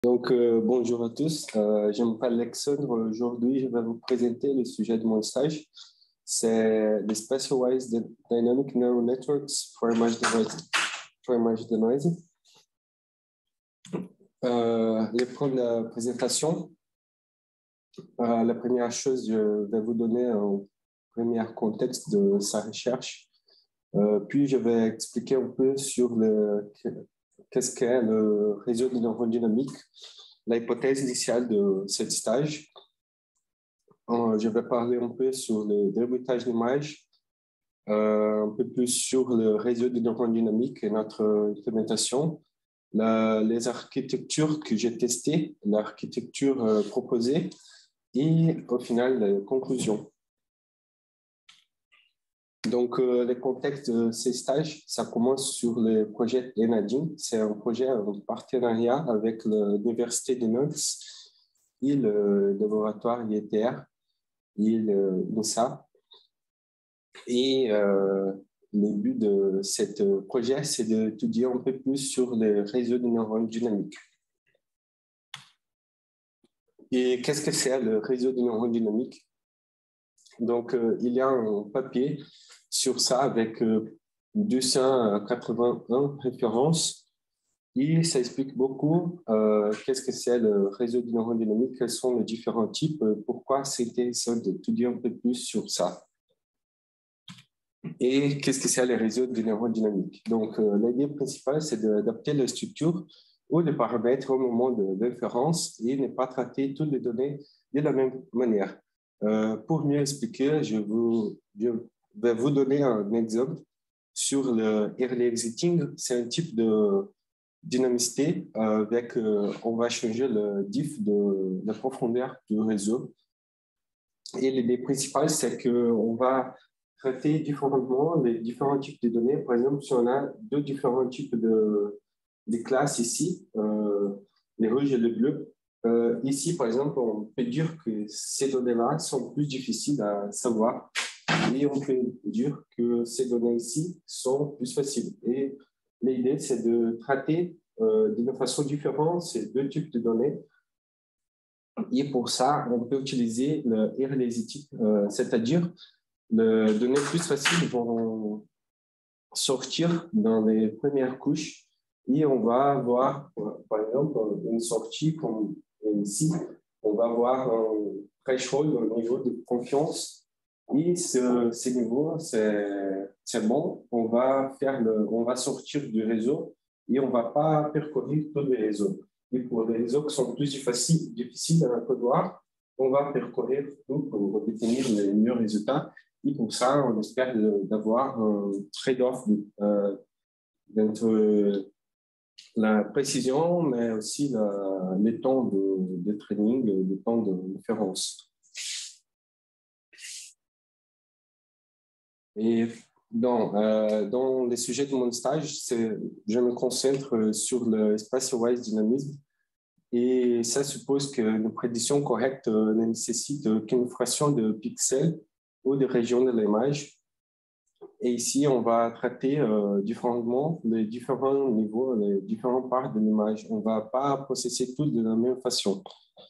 Bonjour à tous. Je m'appelle Alexandre. Aujourd'hui, je vais vous présenter le sujet de mon stage. C'est les Specialized Dynamic Neural Networks for Image Denoising. Je prends la présentation. La première chose, je vais vous donner un premier contexte de sa recherche. Puis, je vais expliquer un peu sur qu'est-ce qu'est le réseau de neurones dynamiques, l'hypothèse initiale de ce stage. Je vais parler un peu sur le débruitage d'image, un peu plus sur le réseau de neurones dynamiques et notre implémentation, les architectures que j'ai testées, l'architecture proposée et au final, les conclusions. Donc, le contexte de ces stages, ça commence sur le projet ENADIM. C'est un projet en partenariat avec l'Université de Nantes et le laboratoire IETR et l'INSA. Et le but de ce projet, c'est d'étudier un peu plus sur le réseau de neurones dynamiques. Et qu'est-ce que c'est le réseau de neurones dynamiques? Donc, il y a un papier sur ça avec 281 références et ça explique beaucoup qu'est-ce que c'est le réseau de neurones dynamiques, quels sont les différents types, pourquoi c'est intéressant d'étudier un peu plus sur ça. Et qu'est-ce que c'est le réseau de neurones dynamiques? Donc, l'idée principale, c'est d'adapter la structure ou les paramètres au moment de l'inférence et ne pas traiter toutes les données de la même manière. Pour mieux expliquer, je vais vous donner un exemple sur le early exiting. C'est un type de dynamicité avec, on va changer le diff de la profondeur du réseau. Et l'idée principale, c'est qu'on va traiter différemment les différents types de données. Par exemple, si on a deux différents types de classes ici, les rouges et les bleus, ici, par exemple, on peut dire que ces données-là sont plus difficiles à savoir et on peut dire que ces données ici sont plus faciles. Et l'idée, c'est de traiter d'une façon différente ces deux types de données. Et pour ça, on peut utiliser le early-exiting, c'est-à-dire les données plus faciles vont sortir dans les premières couches et on va avoir, par exemple, une sortie comme ici, on va avoir un threshold, un niveau de confiance et ce niveau, c'est bon, on va sortir du réseau et on ne va pas parcourir tous les réseaux. Et pour les réseaux qui sont plus difficiles à prévoir, on va parcourir tout pour obtenir les meilleurs résultats. Et pour ça, on espère d'avoir un trade-off entre la précision, mais aussi le temps de training, le temps de référence. Et dans les sujets de mon stage, je me concentre sur le spatial-wise dynamisme. Et ça suppose qu'une prédiction correcte ne nécessite qu'une fraction de pixels ou de régions de l'image. Et ici, on va traiter différemment les différents niveaux, les différentes parts de l'image. On ne va pas processer tout de la même façon.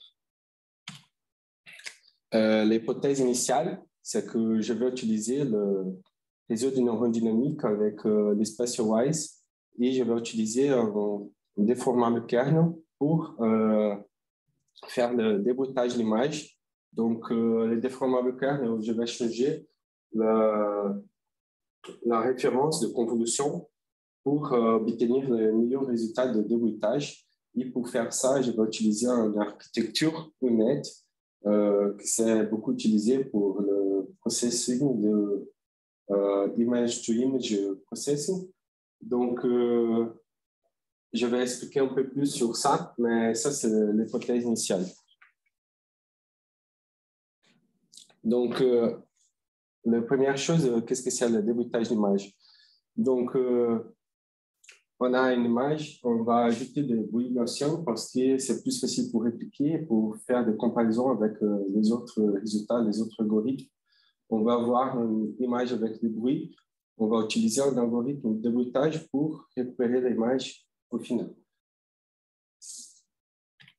L'hypothèse initiale, c'est que je vais utiliser le réseau de neurones dynamiques avec les spatial-wise et je vais utiliser un déformable kernel pour faire le débruitage de l'image. Donc, le déformable kernel, je vais changer la référence de convolution pour obtenir le meilleur résultat de débruitage. Et pour faire ça, je vais utiliser une architecture UNet qui c'est beaucoup utilisé pour le processing de image-to-image processing. Donc, je vais expliquer un peu plus sur ça, mais ça, c'est l'hypothèse initiale. Donc, la première chose, qu'est-ce que c'est le débruitage d'image? Donc, on a une image, on va ajouter des bruits gaussiens parce que c'est plus facile pour répliquer, pour faire des comparaisons avec les autres résultats, les autres algorithmes. On va avoir une image avec des bruits. On va utiliser un algorithme de débruitage pour récupérer l'image au final.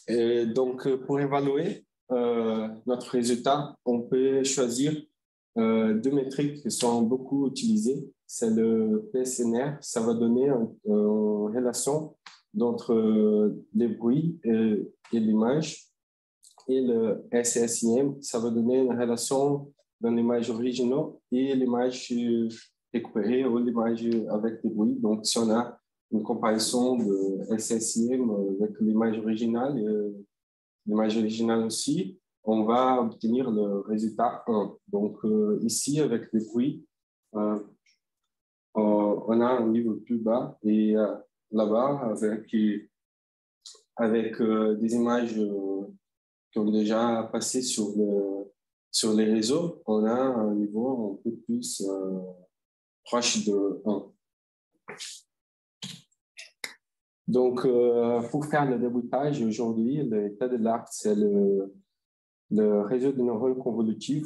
Et donc, pour évaluer notre résultat, on peut choisir deux métriques qui sont beaucoup utilisées. C'est le PSNR, ça va donner une relation entre les bruits et l'image. Et le SSIM, ça va donner une relation dans l'image originale et l'image récupérée ou l'image avec des bruits. Donc, si on a une comparaison de SSIM avec l'image originale et l'image originale aussi, on va obtenir le résultat 1. Donc, ici, avec les bruits, on a un niveau plus bas et là-bas, avec des images qui ont déjà passé sur les réseaux, on a un niveau un peu plus proche de 1. Donc, pour faire le déboutage, aujourd'hui, l'état de l'art, c'est le réseau de neurones convolutifs.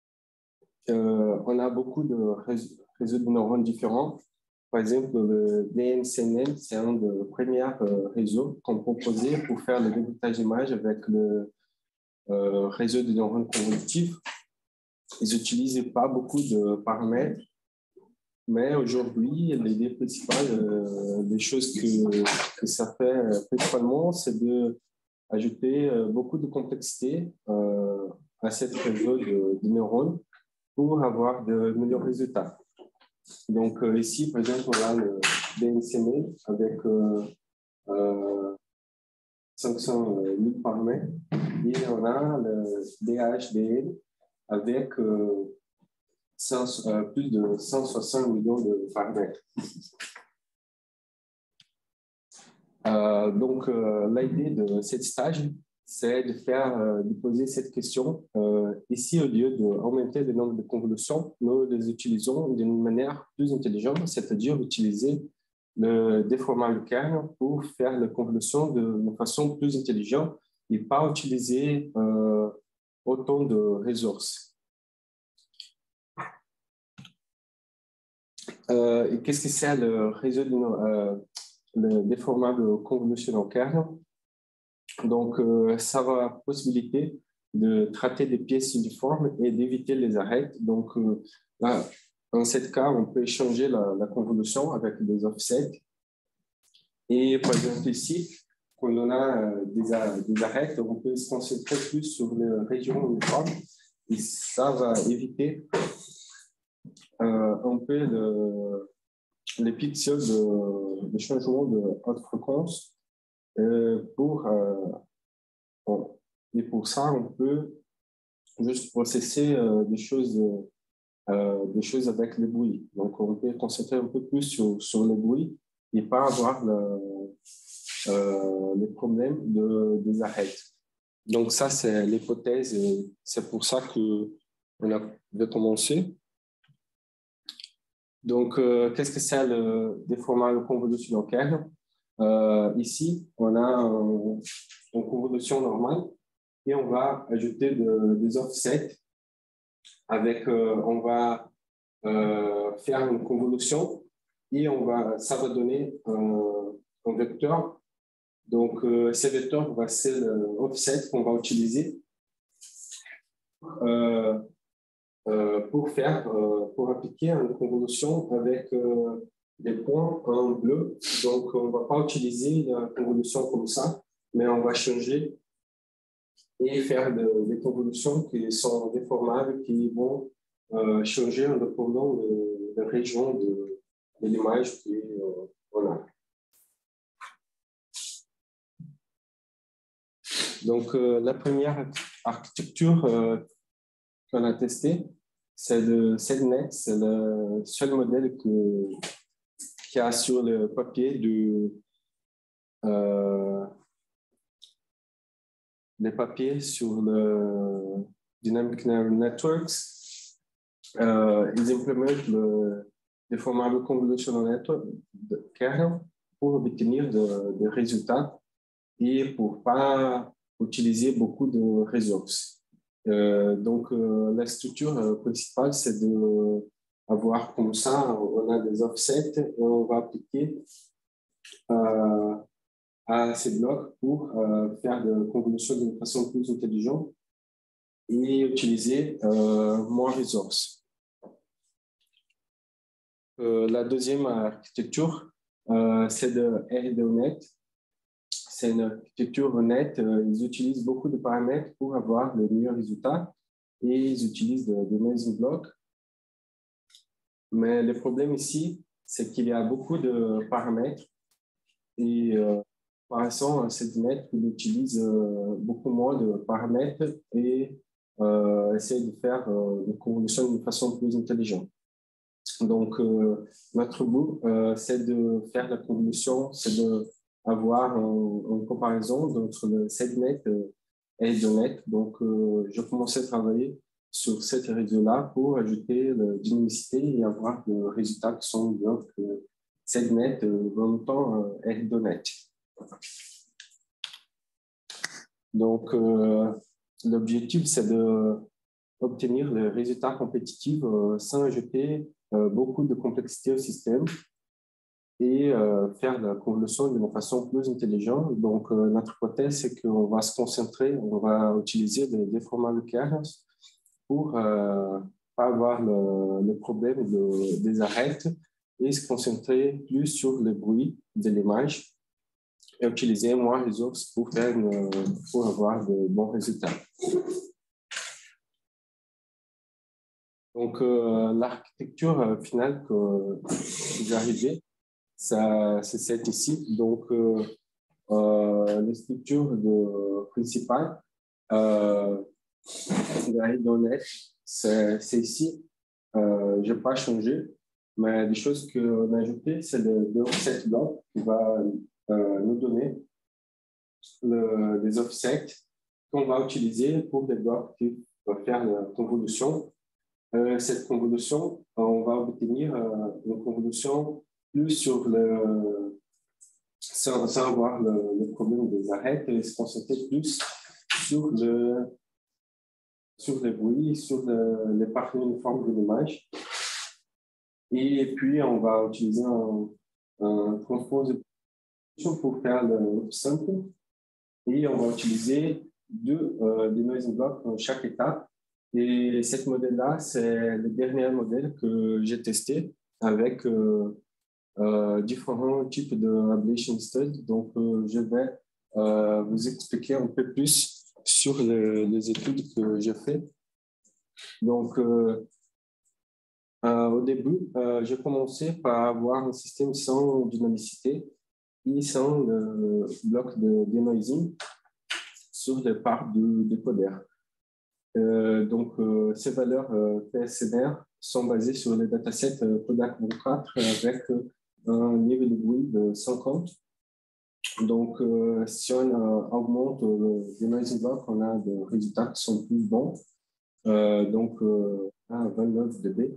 On a beaucoup de réseaux de neurones différents. Par exemple, le DNCNN, c'est un des premiers réseaux qu'on proposait pour faire le déboutage d'image avec le réseau de neurones convolutifs. Ils n'utilisaient pas beaucoup de paramètres, mais aujourd'hui, l'idée principale, des choses que ça fait principalement, c'est d'ajouter beaucoup de complexité à cette réseau de neurones pour avoir de meilleurs résultats. Donc ici, par exemple, on a le DNCN avec 500 000 paramètres et on a le DHDN avec plus de 160 millions de paramètres. Donc, l'idée de ce stage, c'est de poser cette question. Ici, au lieu d'augmenter le nombre de convolutions, nous les utilisons d'une manière plus intelligente, c'est-à-dire utiliser le déformable kernel pour faire la convolution de façon plus intelligente et pas utiliser autant de ressources. Et qu'est-ce que c'est le réseau le déformable convolutional kernel? Donc, ça va possibilité de traiter des pièces uniformes et d'éviter les arrêts. Donc, là, dans ce cas, on peut changer la convolution avec des offsets. Et par exemple ici, quand on a des arrêts, on peut se concentrer plus sur les régions uniformes et ça va éviter un peu les pixels de changement de haute fréquence. Et pour ça, on peut juste processer des choses avec le bruit. Donc, on peut concentrer un peu plus sur le bruit et pas avoir les problèmes des arrêts. Donc, ça, c'est l'hypothèse et c'est pour ça qu'on a commencé. Donc, qu'est-ce que c'est le déformable convolutional kernel? Ici, on a une convolution normale et on va ajouter des offsets avec, on va faire une convolution et ça va donner un vecteur. Donc, ce vecteur va ser l'offset qu'on va utiliser pour appliquer une convolution avec des points en bleu. Donc, on ne va pas utiliser la convolution comme ça, mais on va changer et faire des convolutions qui sont déformables, qui vont changer en dépendant de la région de l'image qu'on a. Donc, la première architecture qu'on a testée, c'est le CellNet. C'est le seul modèle qu'il y a sur le papier les papiers sur le Dynamic Neural Networks. Ils implémentent le Deformable Convolutional Network kernel pour obtenir des résultats et pour ne pas utiliser beaucoup de ressources. Donc, la structure principale, c'est d'avoir comme ça, on a des offsets et on va appliquer à ces blocs pour faire de convolution d'une façon plus intelligente et utiliser moins de ressources. La deuxième architecture, c'est de RDNet. C'est une architecture honnête. Ils utilisent beaucoup de paramètres pour avoir le meilleur résultat et ils utilisent des noisy blocks. Mais le problème ici, c'est qu'il y a beaucoup de paramètres et par exemple, CDNet utilise beaucoup moins de paramètres et essaie de faire une convolution d'une façon plus intelligente. Donc, notre but, c'est de faire la convolution, c'est d'avoir une comparaison entre le CDNet et le net. Donc, je commençais à travailler sur cette réseau-là pour ajouter la dynamicité et avoir des résultats qui sont bien que CDNet en même temps RDNet. Donc, l'objectif, c'est d'obtenir les résultats compétitifs sans ajouter beaucoup de complexité au système et faire la convolution d'une façon plus intelligente. Donc, notre hypothèse, c'est qu'on va se concentrer, on va utiliser des formats de kernels pour pas avoir le problème des arêtes et se concentrer plus sur le bruit de l'image et utiliser moins les ressources pour avoir de bons résultats. Donc, l'architecture finale que j'ai arrivée, c'est cette ici. Donc, les structures principales de RDNet, c'est ici. Je n'ai pas changé, mais des choses qu'on a ajoutées, c'est le offset block qui va nous donner les offsets qu'on va utiliser pour les blocs qui vont faire la convolution. Cette convolution, on va obtenir une convolution plus sur sans avoir le problème des arêtes et se concentrer plus sur le bruit, sur les parties uniformes de l'image. Et puis, on va utiliser un transpose pour faire le sample. Et on va utiliser des noisy blocks dans chaque étape. Et ce modèle-là, c'est le dernier modèle que j'ai testé avec différents types de ablation studies. Donc, je vais vous expliquer un peu plus sur les études que j'ai faites. Donc, au début, j'ai commencé par avoir un système sans dynamicité et sans le bloc de denoising sur les parts du décodeur. Donc, ces valeurs PSNR sont basées sur les datasets Kodak 24 avec un niveau de bruit de 50. Donc, si on augmente le denoising block, on a des résultats qui sont plus bons. Donc, à 29 dB.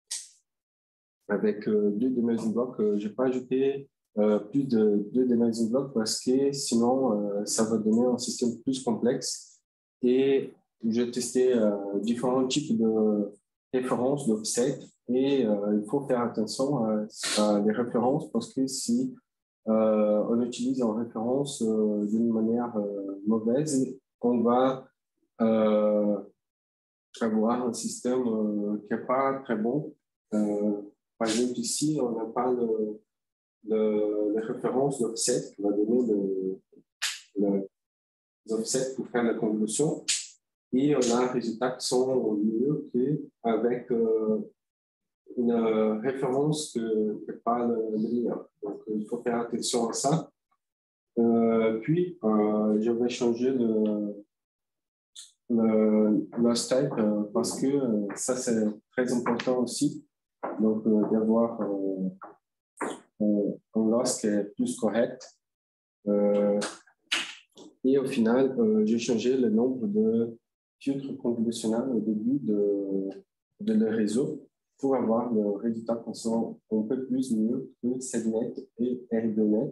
Avec deux denoising blocks, je n'ai pas ajouté plus de deux denoising blocks parce que sinon, ça va donner un système plus complexe. Et j'ai testé différents types de références d'offset et il faut faire attention à les références parce que si on utilise en référence d'une manière mauvaise, on va avoir un système qui n'est pas très bon. Par exemple, ici, on n'a pas les références d'offset qui va donner les offsets pour faire la convolution. Et on a un résultat qui sont mieux qu'avec une référence qui n'est pas le meilleur. Donc, il faut faire attention à ça. Puis, je vais changer le loss type parce que ça, c'est très important aussi. Donc, d'avoir un loss qui est plus correct. Et au final, j'ai changé le nombre de filtres convolutionnels au début de le réseau pour avoir le résultat qui sont un peu plus mieux que CDNet et RDNet.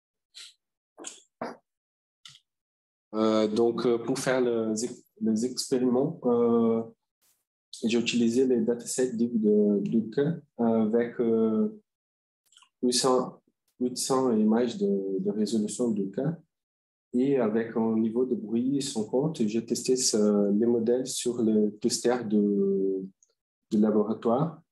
Donc, pour faire les expériments, j'ai utilisé les datasets de avec 800 images de résolution du cas. Et avec un niveau de bruit sans compte, j'ai testé les modèles sur le cluster du laboratoire.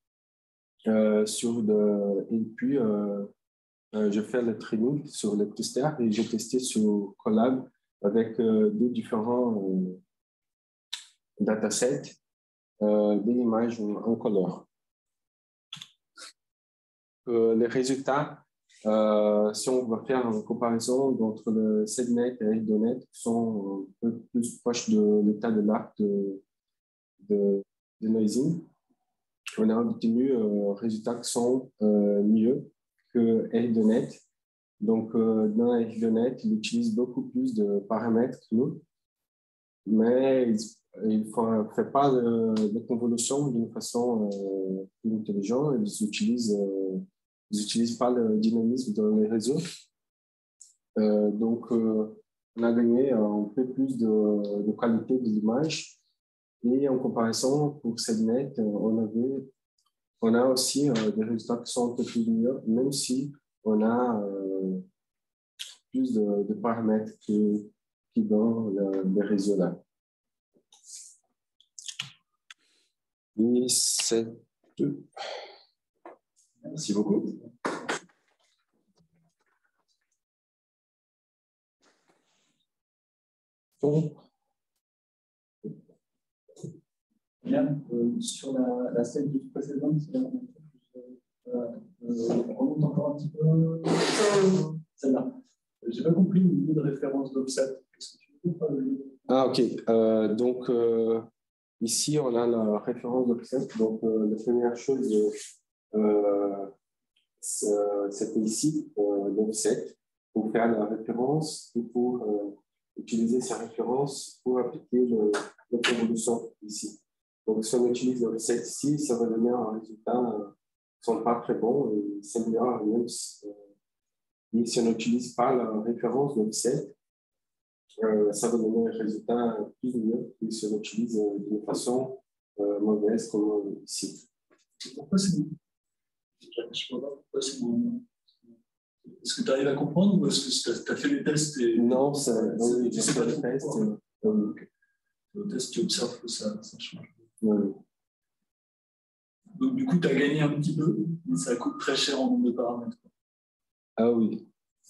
Et puis, je fais le training sur le cluster et j'ai testé sur Colab avec deux différents datasets des images en couleur. Les résultats, si on va faire une comparaison entre le SEDNet et EIDONET, sont un peu plus proches de l'état de l'art de noising. On a obtenu résultats qui sont mieux que EIDONET. Donc, dans EIDONET, il utilise beaucoup plus de paramètres que nous, mais il ne fait pas de convolution d'une façon plus intelligente. Ils n'utilisent pas le dynamisme dans les réseaux. Donc, on a gagné un peu plus de qualité de l'image. Et en comparaison, pour SEDNet, on a aussi des résultats qui sont un peu plus meilleurs, même si on a plus de paramètres qui dans les réseaux là. Et c'est tout. Merci beaucoup. Donc, bien, sur la slide précédente, on remonte encore un petit peu. Celle-là. Je n'ai pas compris le niveau de référence d'offset. Qu'est-ce que tu veux pas Ah, ok. Donc, ici, on a la référence d'offset. Donc, la première chose, c'était ici, l'offset, pour faire la référence et pour utiliser ces références pour appliquer la convolution ici. Donc, si on utilise l'offset ici, ça va donner un résultat qui ne sont pas très bons et c'est meilleur même si on n'utilise pas la référence d'offset, ça va donner un résultat plus mieux que si on utilise d'une façon mauvaise comme ici. Pourquoi c'est bon? Je ne sais pas pourquoi c'est bon. Est-ce que tu arrives à comprendre ou est-ce que tu as fait les tests et... Non, j'ai fait les tests. Le test, tu observes que ça change. Oui. Donc, du coup, tu as gagné un petit peu, mais ça coûte très cher en nombre de paramètres. Ah oui.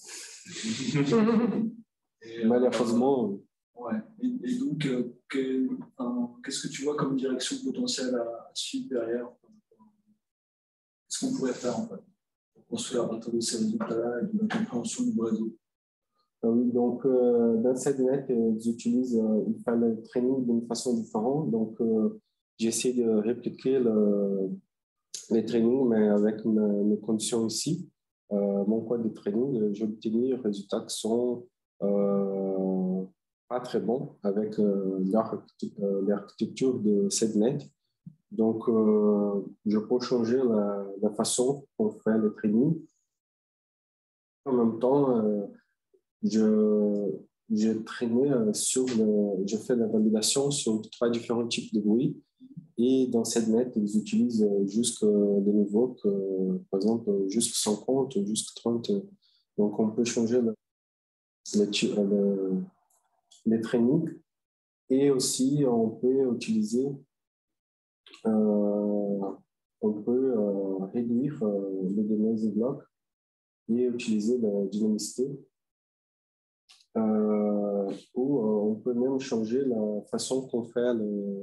Malheureusement. Ouais. Et donc, qu'est-ce que tu vois comme direction potentielle à suivre derrière? Qu'est-ce qu'on pourrait faire en fait pour construire à partir de ces résultats-là et de la compréhension du réseau? Ah oui, donc dans SEDNet, ils ils font le training d'une façon différente. Donc, j'essaie de répliquer les trainings, mais avec mes conditions ici. Mon code de training, j'ai obtenu des résultats qui sont pas très bons avec l'architecture de SEDNet. Donc, je peux changer la façon qu'on fait le training. En même temps, je fais la validation sur 3 différents types de bruit. Et dans SEDNet, ils utilisent jusqu'à des niveaux que, par exemple, jusqu'à 50, jusqu'à 30. Donc, on peut changer les trainings. Et aussi, on peut utiliser, on peut réduire le denoising block et utiliser la dynamicité. Ou on peut même changer la façon qu'on fait le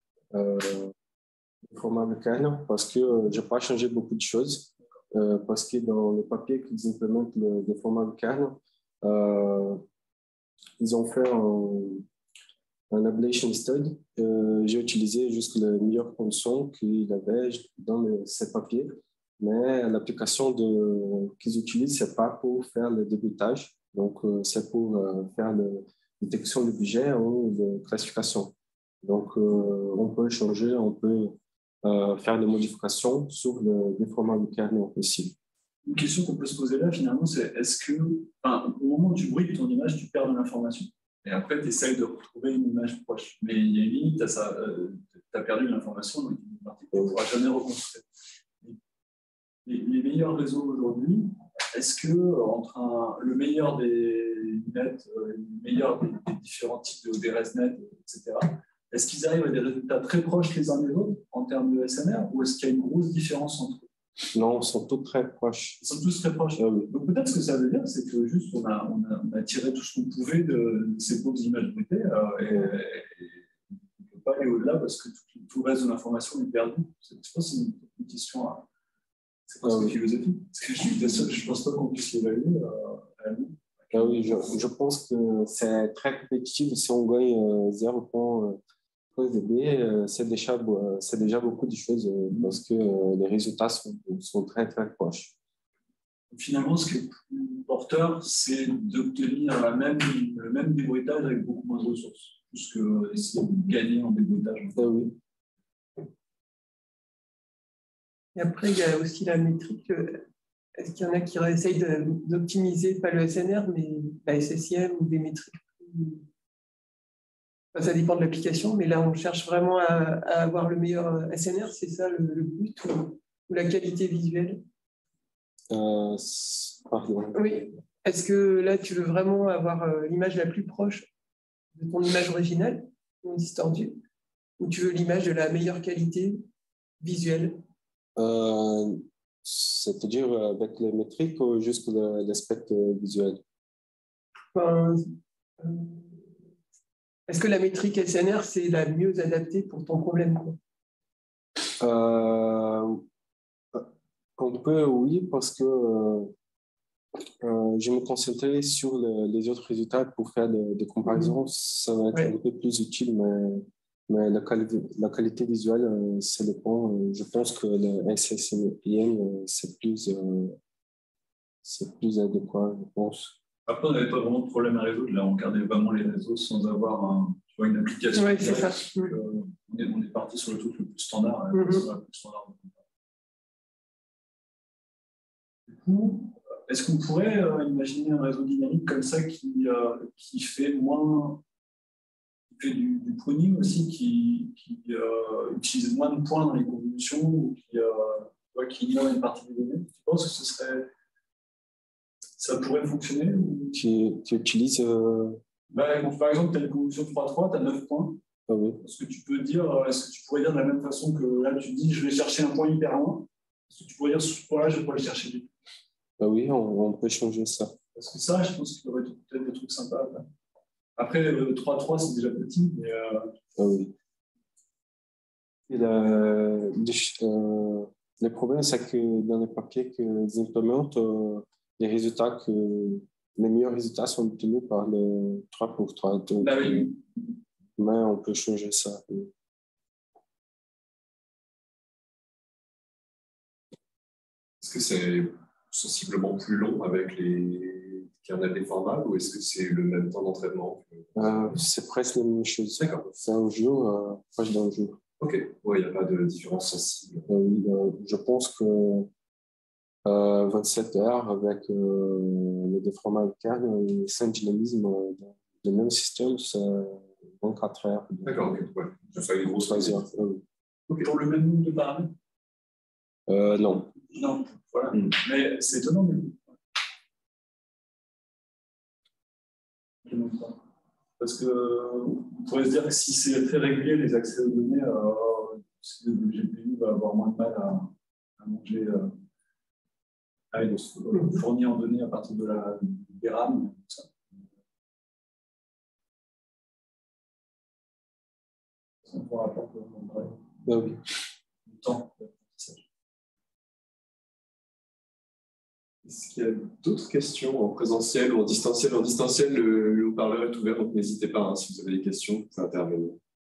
format de kernel parce que je n'ai pas changé beaucoup de choses. Parce que dans le papier qu'ils implémentent le format de kernel, ils ont fait un ablation study. J'ai utilisé juste les meilleures conditions qu'il avait dans ces papiers, mais l'application qu'ils utilisent, ce n'est pas pour faire le débutage, donc c'est pour faire la détection de budget ou de classification. Donc, on peut changer, on peut faire des modifications sur le format du kernel aussi. Une question qu'on peut se poser là, finalement, c'est est-ce que, au moment où tu bruites ton image, tu perds de l'information et après, tu essayes de retrouver une image proche. Mais il y a une limite à ça. Tu as perdu l'information, donc une partie que tu ne pourras jamais reconstruire. les meilleurs réseaux aujourd'hui, est-ce que entre le meilleur des nets, le meilleur des différents types des ResNet, etc., est-ce qu'ils arrivent à des résultats très proches les uns des autres en termes de SNR ou est-ce qu'il y a une grosse différence entre eux? Non, ils sont tous très proches. Ils sont tous très proches. Oui. Donc peut-être ce que ça veut dire, c'est que juste on a tiré tout ce qu'on pouvait de ces pauvres images brutées et on ne peut pas aller au-delà parce que tout le reste de l'information est perdu. Je pense que c'est une question à. C'est presque philosophique. Parce que je ne pense pas qu'on puisse l'évaluer à nous. Oui, je pense que c'est très compétitif. Si on gagne 0,3 dB, c'est déjà beaucoup de choses parce que les résultats sont très, très proches. Finalement, ce qui est plus porteur, c'est d'obtenir le même débruitage avec beaucoup moins de ressources, plus que essayer de gagner en débruitage. Oui. Et après, il y a aussi la métrique. Est-ce qu'il y en a qui essayent d'optimiser, pas le SNR, mais la SSIM ou des métriques? Enfin, ça dépend de l'application, mais là, on cherche vraiment à avoir le meilleur SNR, c'est ça le but, ou la qualité visuelle? Pardon. Oui. Est-ce que là, tu veux vraiment avoir l'image la plus proche de ton image originale, non distordue, ou tu veux l'image de la meilleure qualité visuelle? C'est-à-dire avec les métriques ou juste l'aspect visuel? Enfin, est-ce que la métrique SNR, c'est la mieux adaptée pour ton problème, quoi? On peut, oui, parce que je me concentrais sur les autres résultats pour faire des comparaisons. Ça va être un peu plus utile, mais la qualité visuelle, ça dépend. Je pense que le SSIM, c'est plus adéquat, je pense. Après, on n'avait pas vraiment de problème à résoudre. Là, on regardait vraiment les réseaux sans avoir une application. Oui, c'est ça. On est parti sur le truc le plus standard. Du coup, est-ce qu'on pourrait imaginer un réseau dynamique comme ça qui fait du pruning aussi, qui utilise moins de points dans les convolutions ou qui ignore une partie des données? Tu penses que ça pourrait fonctionner Tu utilises par exemple, tu as une convolution 3-3, tu as 9 points. Ah oui. Est-ce que tu pourrais dire de la même façon que là, tu dis je vais chercher un point hyper loin? Est-ce que tu pourrais dire ce point-là, je vais pas le chercher du tout? Oui, on peut changer ça. Parce que ça, je pense qu'il y aurait peut-être des trucs sympas. Après, 3-3, c'est déjà petit, mais. Oui. Et le problème, c'est que dans les papiers qu'ils implémentent, les meilleurs résultats sont obtenus par le 3 pour 3. Donc, oui. Mais on peut changer ça. Oui. Est-ce que c'est sensiblement plus long avec les kernels formales ou est-ce que c'est le même temps d'entraînement? C'est presque la même chose. D'accord. C'est un jour, proche d'un jour. Ok, il n'y a pas de différence sensible. Oui, je pense que 27 heures avec le déformant kern et 5 dynamisme dans le même système, c'est 24 heures. D'accord, ok. Ouais. Ça fait une grosse heures. Okay. Pour le même nombre de paramètres? Non. Non, voilà. Mais c'est étonnant. Mais... Parce qu'on pourrait se dire que si c'est très régulier, les accès aux données, le GPU va avoir moins de mal à manger, à fournir en données à partir des RAM. Tout ça. On pourra pas oui. Du temps. Est-ce qu'il y a d'autres questions en présentiel ou en distanciel? En distanciel, le haut-parleur est ouvert, donc n'hésitez pas, si vous avez des questions, vous pouvez intervenir.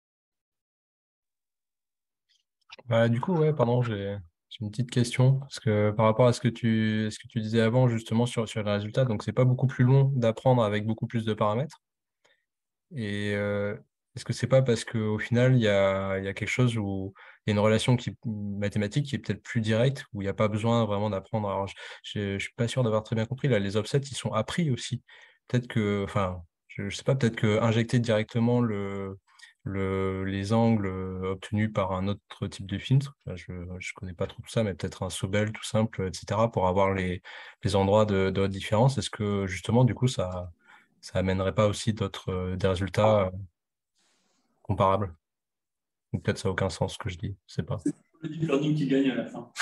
Du coup, pardon, j'ai une petite question, parce que par rapport à ce que tu disais avant, justement, sur les résultats, donc c'est pas beaucoup plus long d'apprendre avec beaucoup plus de paramètres. Et est-ce que c'est pas parce qu'au final, il y a quelque chose où il y a une relation mathématique qui est peut-être plus directe, où il n'y a pas besoin vraiment d'apprendre? Alors, je ne suis pas sûr d'avoir très bien compris. Là, les offsets, ils sont appris aussi. Peut-être que, enfin, je sais pas, peut-être que injecter directement les angles obtenus par un autre type de filtre. Enfin, je ne connais pas trop tout ça, mais peut-être un Sobel tout simple, etc., pour avoir les endroits de haute différence. Est-ce que justement, du coup, ça amènerait pas aussi des résultats comparables? Ou peut-être ça n'a aucun sens ce que je dis, je sais pas. C'est le deep learning qui gagne à la fin.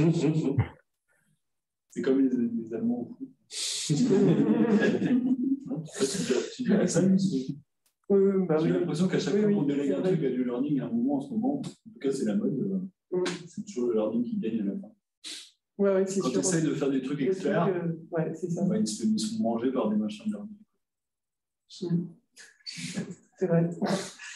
C'est comme les Allemands au foot. Tu dirais ça, J'ai l'impression qu'à chaque fois qu'on délègue un truc à du learning, à un moment, en ce moment, en tout cas, c'est la mode, c'est toujours le learning qui gagne à la fin. Ouais, c'est quand tu essayes de faire des trucs experts, ils se font manger par des machins de learning. C'est vrai.